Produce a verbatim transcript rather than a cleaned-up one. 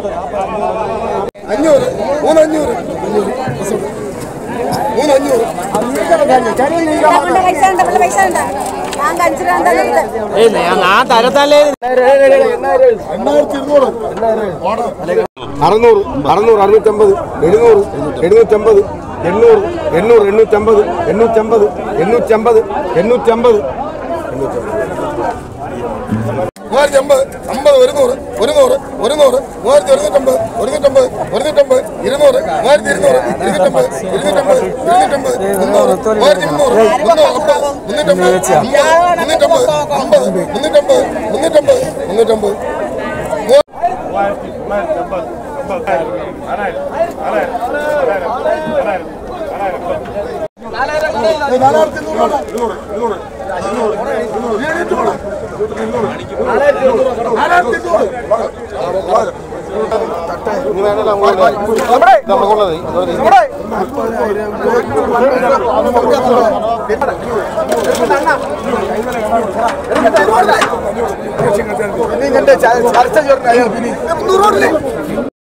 അഞ്ഞൂറ് മൂന്ന് അഞ്ഞൂറ് മൂന്ന് അഞ്ഞൂറ് അറുന്നൂറ് അറുന്നൂറ് അറുന്നൂറ്റമ്പത് എഴുന്നൂറ് എഴുന്നൂറ്റമ്പത് എണ്ണൂറ് എണ്ണൂറ് എണ്ണൂറ്റമ്പത് എണ്ണൂറ്റമ്പത് എണ്ണൂറ്റമ്പത് എണ്ണൂറ്റമ്പത് മൂവായിരത്തി അമ്പത് അമ്പത് ഒരുന്നൂറ് ഒരുന്നൂറ് ഒരുന്നൂറ് മൂവായിരത്തി ഒരുന്നൂറ്റമ്പത് ഒരുന്നൂറ്റമ്പത് ഒരുന്നൂറ്റമ്പത് ഇരുന്നൂറ് മൂവായിരത്തി ഇരുന്നൂറ് ഇരുന്നൂറ്റമ്പത് ഇരുന്നൂറ്റമ്പത് ഇരുന്നൂറ്റമ്പത് മുന്നൂറ് മൂവായിരത്തി മുന്നൂറ് മുന്നൂറ് അമ്പത് മുന്നൂറ്റമ്പത് മുന്നൂറ്റമ്പത് അമ്പത് മുന്നൂറ്റമ്പത് മുന്നൂറ്റമ്പത് മുന്നൂറ്റമ്പത് നാലായിരത്തി ഇരുന്നൂറ് ഇരുന്നൂറ് ചർച്ച